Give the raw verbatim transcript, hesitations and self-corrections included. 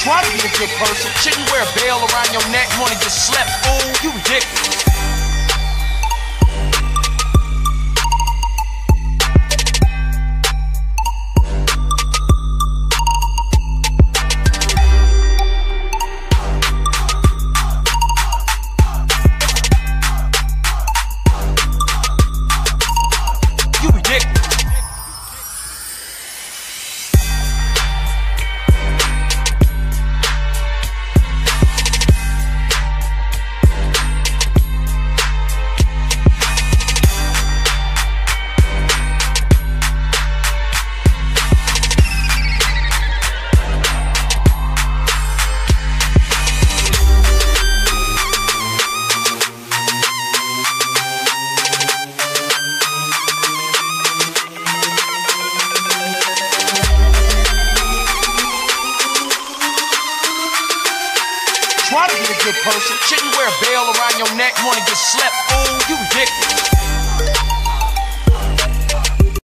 Try to be a good person. Shouldn't wear a bell around your neck. Wanna get slept, fool. You ridiculous. Try to be a good person. Shouldn't wear a bell around your neck. Wanna get slept, fool. You ridiculous.